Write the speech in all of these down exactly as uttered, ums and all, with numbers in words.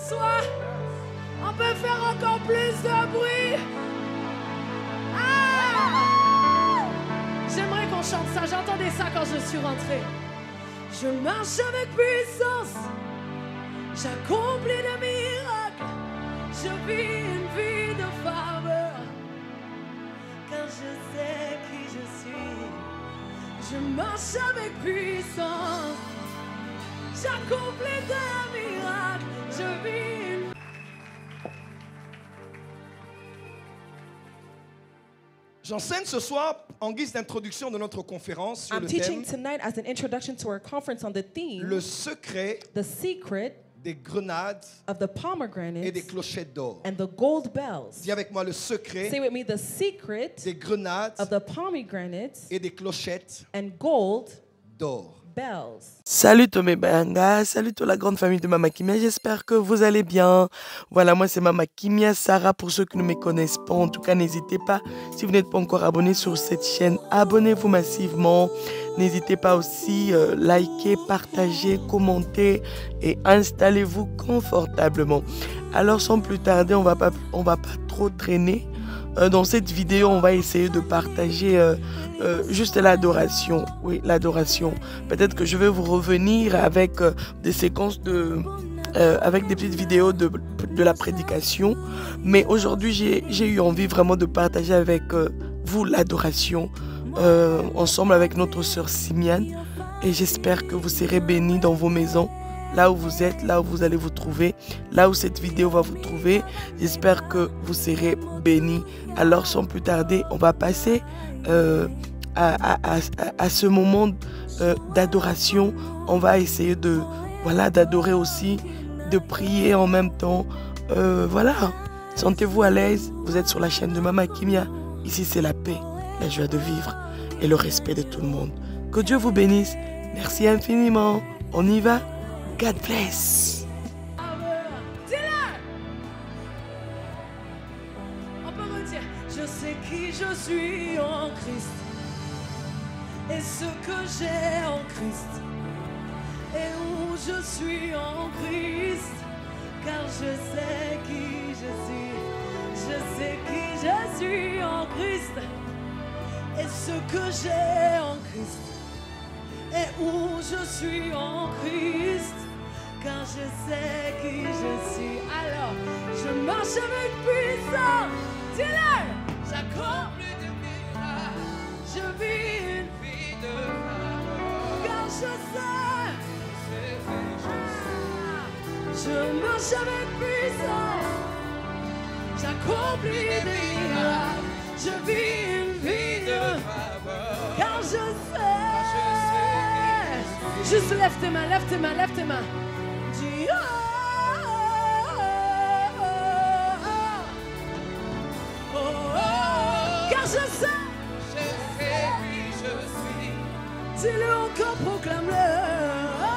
soi. On peut faire encore plus de bruit. Ah! J'aimerais qu'on chante ça. J'entendais ça quand je suis rentrée. Je marche avec puissance. J'accomplis des miracles. Je vis une vie de faveur. Car je sais qui je suis. Je marche avec puissance. J'accomplis des miracles. Je vis une... J'enseigne ce soir en guise d'introduction de notre conférence sur I'm le teaching thème tonight as an introduction to our conference on the theme, le secret the secret des grenades of the et des pomegranates clochettes d'or. and the gold bells. Dis avec moi le secret Say with me, the secret des grenades of the pomegranates et des clochettes and gold d'or. bells. Salut Tomé Banga, salut toute la grande famille de Mama Kimia, j'espère que vous allez bien. Voilà, moi c'est Mama Kimia Sarah pour ceux qui ne me connaissent pas. En tout cas, n'hésitez pas, si vous n'êtes pas encore abonné sur cette chaîne, abonnez-vous massivement. N'hésitez pas aussi à euh, liker, partager, commenter et installez-vous confortablement. Alors sans plus tarder, on va pas, on va pas trop traîner. Euh, dans cette vidéo, on va essayer de partager euh, euh, juste l'adoration. Oui, l'adoration. Peut-être que je vais vous revenir avec euh, des séquences de... Euh, avec des petites vidéos de, de la prédication. Mais aujourd'hui, j'ai eu envie vraiment de partager avec euh, vous l'adoration. Euh, ensemble avec notre sœur Simiane. Et j'espère que vous serez bénis dans vos maisons. Là où vous êtes, là où vous allez vous trouver, là où cette vidéo va vous trouver. J'espère que vous serez bénis. Alors sans plus tarder, on va passer euh, à, à, à, à ce moment euh, d'adoration. On va essayer de voilà d'adorer aussi, de prier en même temps. Euh, voilà, sentez-vous à l'aise. Vous êtes sur la chaîne de Mama Kimia. Ici c'est la paix, la joie de vivre et le respect de tout le monde. Que Dieu vous bénisse. Merci infiniment. On y va. God bless. Dis-le! On peut redire, je sais qui je suis en Christ et ce que j'ai en Christ et où je suis en Christ, car je sais qui je suis. Je sais qui je suis en Christ et ce que j'ai en Christ et où je suis en Christ. Car je sais qui je suis. Alors, je marche avec puissance. Dis-le! J'accomplis des miracles. Je vis une vie de faveur. Car je sais. Ah, je marche avec puissance. J'accomplis des miracles. Je vis une vie de faveur. Car je sais. Juste lève tes mains, lève tes mains, lève tes mains. Dis, oh, oh, oh, oh, oh, car je sais, je sais qui je suis. Dis-le encore, proclame-le. Oh,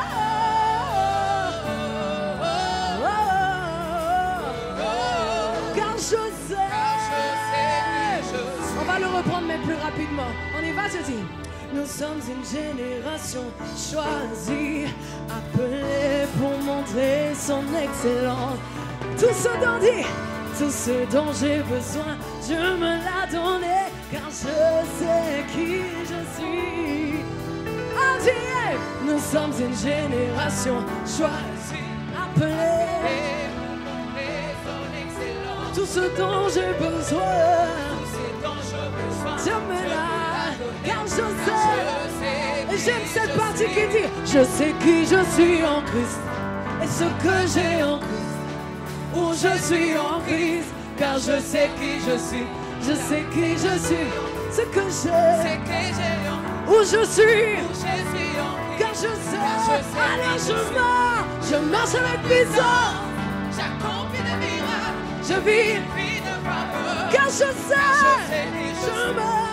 oh, oh, oh, oh, car je sais, je sais qui je suis. On va le reprendre mais plus rapidement. On y va, je dis. Nous sommes une génération choisie, appelée pour montrer son excellence. Tout ce dont dit, tout ce dont j'ai besoin, Dieu me l'a donné, car je sais qui je suis. Adieu, nous sommes une génération choisie, appelée pour montrer son excellence. Tout ce dont j'ai besoin, Dieu me l'a donné, car je sais. Et j'aime cette partie qui dit, je sais qui je suis en Christ et ce que j'ai en Christ, où je suis en Christ, car je sais qui je suis, je sais qui je suis, ce que j'ai, où je suis, car je sais, alors je marche, je marche avec puissance, j'accomplis des miracles, je vis une vie de faveur, car je sais, je marche.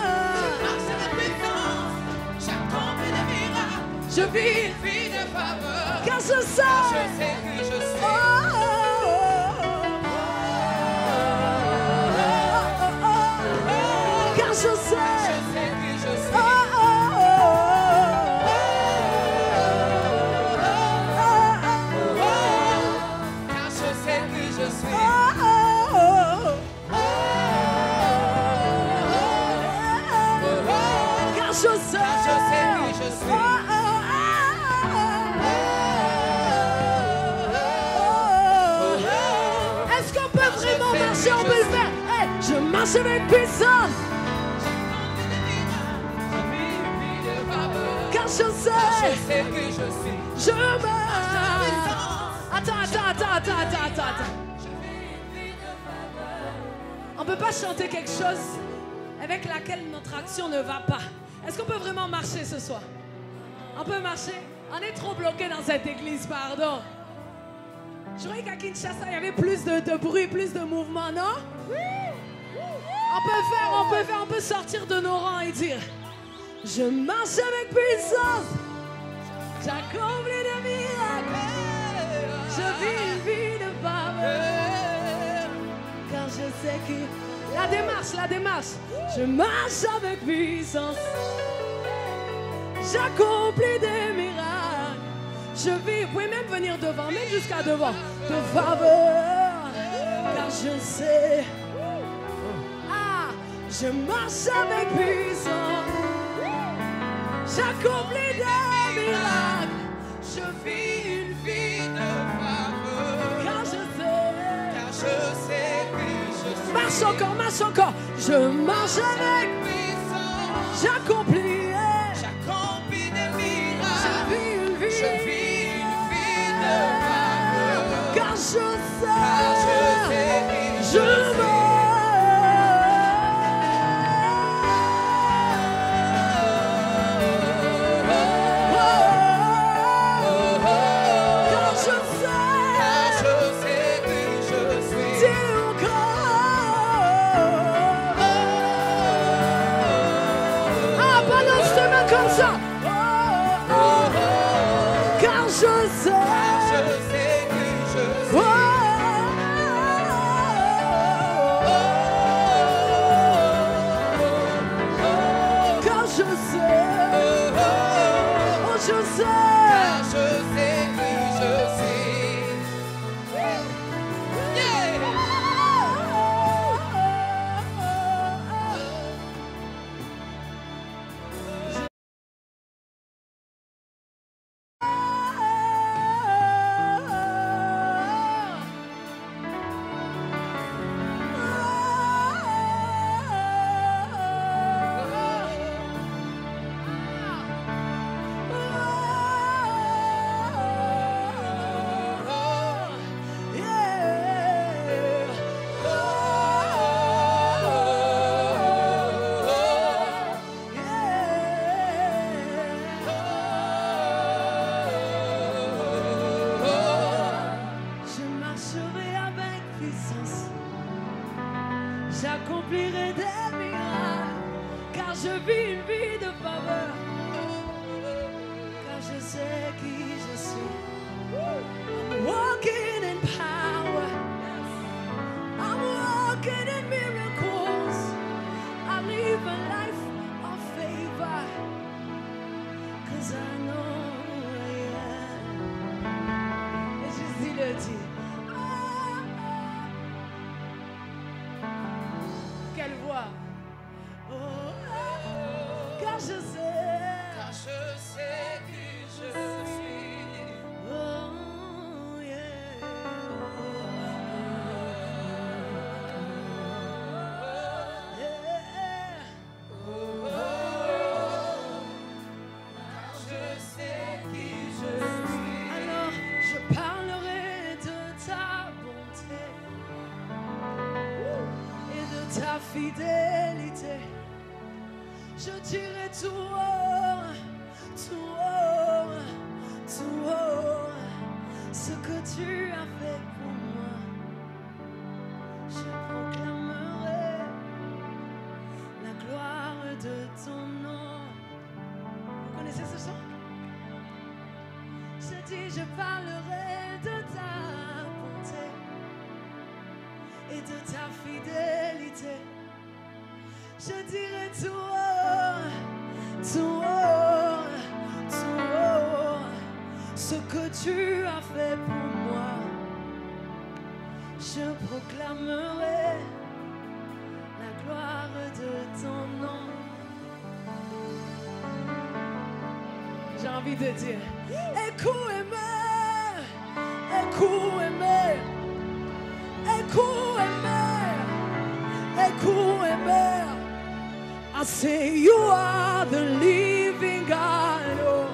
Je vis une vie de faveur, car je sais, car je sais qui je suis. Oh, oh, oh, oh, oh, oh, car je sais, je sais qui je suis. Oh, oh, oh, oh, car je suis. Oh, oh, oh. Car je sais, car je sais qui je suis. Oh, oh, oh, oh. Est-ce qu'on peut vraiment marcher? On peut le faire. Hey, je marche avec puissance. Car je sais, Je sais qui je suis. je marche. Attends, attends, attends, attends, attends, attends, attends. On peut pas chanter quelque chose avec laquelle notre action ne va pas. Est-ce qu'on peut vraiment marcher ce soir? On peut marcher? On est trop bloqué dans cette église, pardon. Je croyais qu'à Kinshasa, il y avait plus de, de bruit, plus de mouvement, non? On peut faire, on peut faire, on peut sortir de nos rangs et dire: je marche avec puissance, j'accomplis des miracles, je vis une vie de faveur, car je sais que... La démarche, la démarche. Je marche avec puissance, j'accomplis des miracles, je vis, vous pouvez même venir devant, même jusqu'à devant, de faveur, car je sais... Ah, je marche avec puissance, j'accomplis des miracles, je vis une vie de faveur, car je sais, Car je sais qui je suis. marche encore, marche encore, je marche avec, Puissant, j'accomplis, j'accomplis des je miracles. vis une vie, Je vis une vie de faveur. car je Car je sais, sais qui je je suis. car je Car sais, je sais qui je suis. dis encore. Ah, balance tes mains comme ça. Car je sais. Je sais qui je suis. Oh, car je sais. Oh, je sais. Car je sais qui je suis. Yeah! Je marcherai avec puissance, j'accomplirai des miracles, car je vis une vie de faveur, car je sais qui je suis. I'm walking in power, I'm walking in miracles, I live a life of favor, cause I know who I am. Et Jésus le dit. Ah, ah. Quelle voix. Oh, ah, car je sais. Car je sais qui je suis. Oh, yeah. Yeah. Je sais qui je suis. Alors je parlerai de ta bonté et de ta fidélité. Je dirai tout haut, tout haut, tout haut, ce que tu as fait pour moi. Je proclamerai la gloire de ton nom. Vous connaissez ce chant? Je dis, je parlerai de ta bonté et de ta fidélité. Je dirai tout haut, tout haut, tout haut, ce que tu as fait pour moi. je proclamerai la gloire de ton nom. J'ai envie de dire, écoutez-moi, écoutez-moi, écoutez-moi, écoutez-moi. I say you are the living God, oh.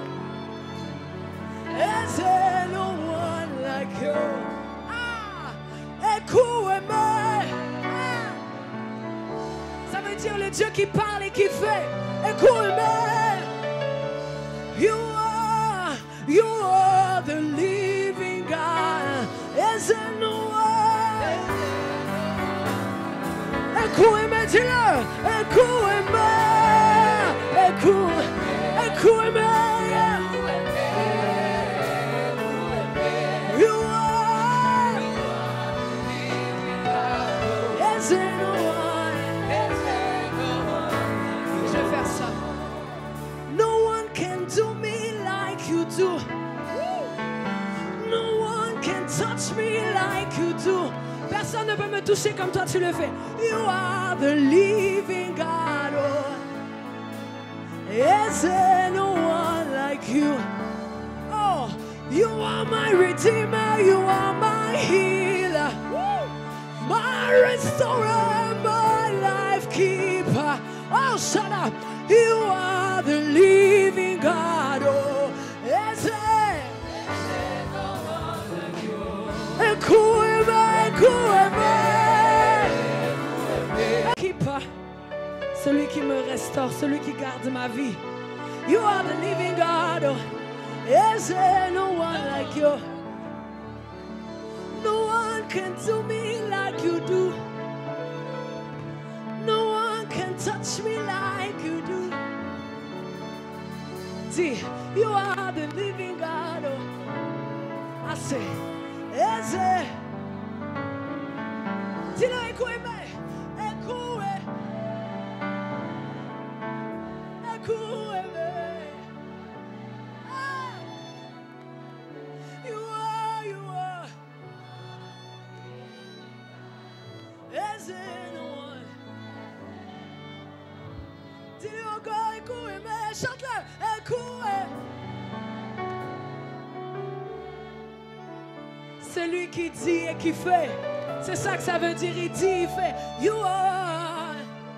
Is there no one like you? Ah, écoutez-moi. Ah. Ça veut dire le Dieu qui parle et qui fait. Écoutez-moi. You are, you are the living God. Is there no one? Écoutez-moi, dis-le. Écoutez-moi. Écoute, écoutez-moi. You are. Is there no one? Je vais faire ça. No one can do me like you do. No one can touch me like you do. Personne ne peut me toucher comme toi tu le fais. You are the living God. Oh. Is there no one like you? Oh, you are my redeemer. You are my healer. My restorer, my life keeper. Oh, shut up. You are the living God. Oh, is there? Écoute-moi, écoute-moi. Keeper, celui qui me restaure, celui qui garde ma vie. You are the living God. Oh, is there no one like you? No one can do me like you do. No one can touch me like you do. See, you are the living God. Oh, I say, is there? Dis-le, écoutez-moi, écoutez, écoutez-moi. Ah, you are, you are. Is there no one? Dis-le encore, écoutez-moi, chante-le, écoutez. Celui qui dit et qui fait, c'est ça que ça veut dire, il dit, il fait. You are.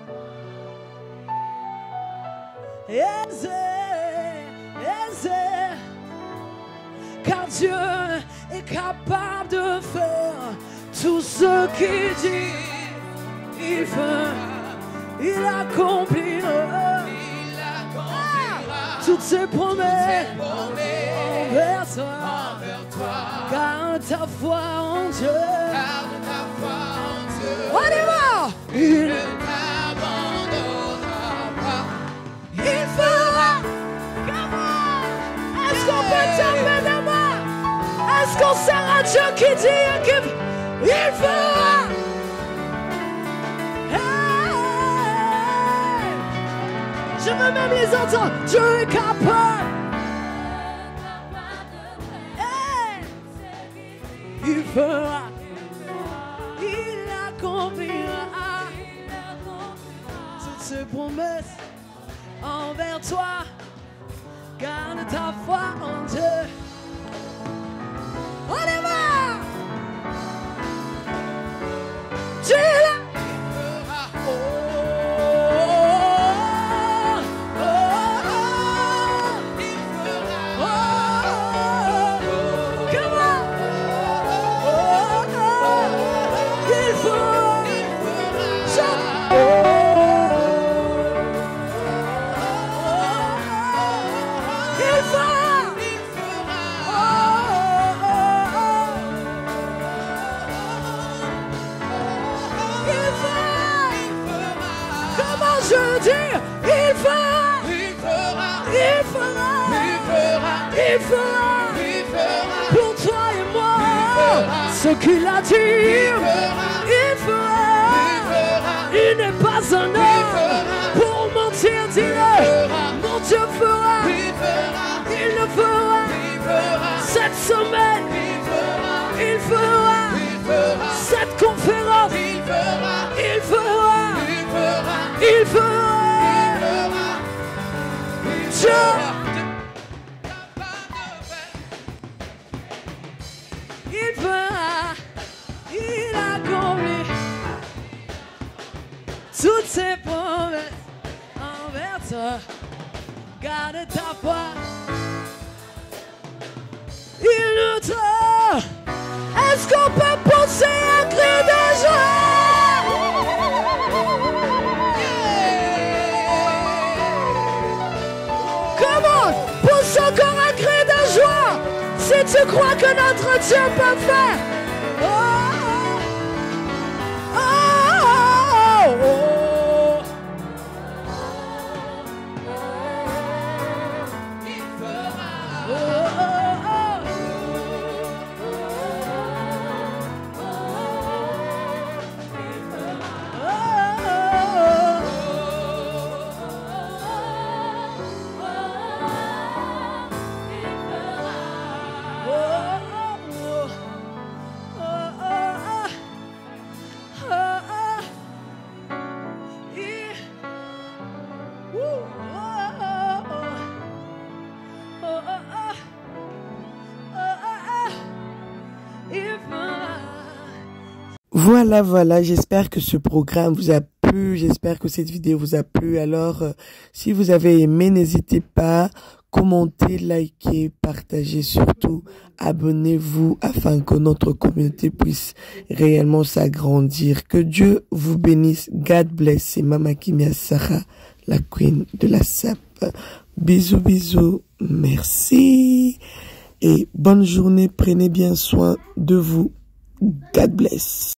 Is there, is there. Car Dieu est capable de faire tout ce qu'il dit. Il fait, il accomplira, Il accomplira ah, toutes ses promesses envers toi. envers toi. Garde ta foi en Dieu. Garde ta foi en Dieu. On y va. Il Il, ne t'abandonnera pas. il fera. Come on. Est-ce qu'on peut taper des mains? Est-ce qu'on sert à Dieu qui dit et qui fait? Il fera. Hey. Je veux même les entendre. Dieu est capable. Hey. Il fera. Il accomplira toutes ses promesses envers toi. Garde ta foi en Dieu. On y va. Dieu est là. Oh, oh, oh, oh, oh. Come on. Oh, oh, il faut. Chante. Oh, il faut. Il faut. Comment je dis? Il fera. Il fera. Il fera. Il fera. Il fera. Il fera. Pour toi et moi, fera. ce qu'il a dit, fera. il fera. Il fera. Il n'est pas un homme fera. pour mentir, dis-le. fera. Mon Dieu fera. Il fera. Il le fera. Il fera. Cette semaine, Il fera. il fera. Il fera. Cette Dieu. Il fera, il accomplit toutes ses promesses envers toi. Garde ta foi. Il nous trompe. Est-ce qu'on peut pousser un cri de joie? Comment? Pousse encore un cri de joie si tu crois que notre Dieu peut faire. Oh, oh, oh, oh, oh. Voilà, voilà, j'espère que ce programme vous a plu, j'espère que cette vidéo vous a plu. Alors, euh, si vous avez aimé, n'hésitez pas, commentez, likez, partagez, surtout, abonnez-vous afin que notre communauté puisse réellement s'agrandir. Que Dieu vous bénisse. God bless. C'est Mama Kimia Sarah, la queen de la S A P. Bisous, bisous. Merci. Et bonne journée. Prenez bien soin de vous. God bless.